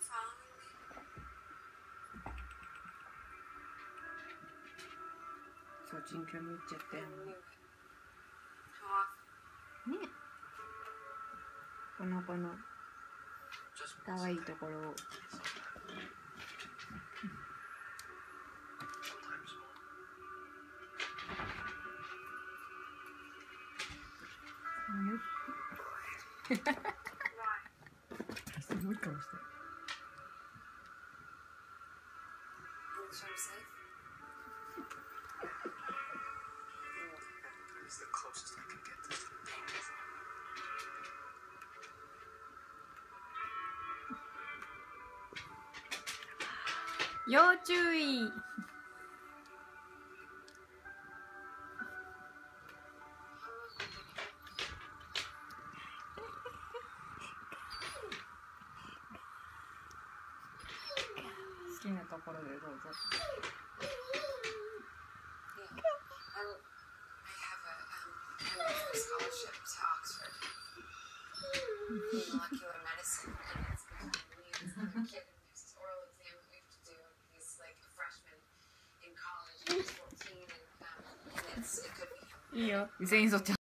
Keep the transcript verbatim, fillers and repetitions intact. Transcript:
そう、チンキャも行っちゃったよね。この子の可愛いところをすごい顔してる。要注意。好きなところでどうぞ。いいよ。全員そっち。